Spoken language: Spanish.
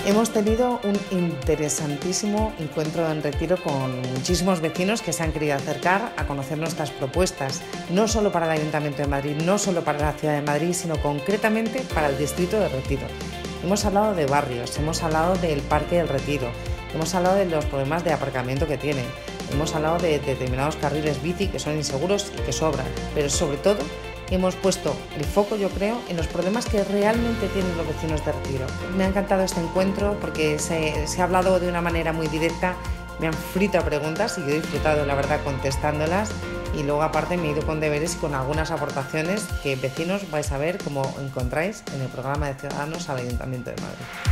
Hemos tenido un interesantísimo encuentro en Retiro con muchísimos vecinos que se han querido acercar a conocer nuestras propuestas, no solo para el Ayuntamiento de Madrid, no solo para la Ciudad de Madrid, sino concretamente para el distrito de Retiro. Hemos hablado de barrios, hemos hablado del Parque del Retiro, hemos hablado de los problemas de aparcamiento que tienen, hemos hablado de determinados carriles bici que son inseguros y que sobran, pero sobre todo hemos puesto el foco, yo creo, en los problemas que realmente tienen los vecinos de Retiro. Me ha encantado este encuentro porque se ha hablado de una manera muy directa, me han frito a preguntas y yo he disfrutado, la verdad, contestándolas, y luego aparte me he ido con deberes y con algunas aportaciones que vecinos vais a ver cómo encontráis en el programa de Ciudadanos al Ayuntamiento de Madrid.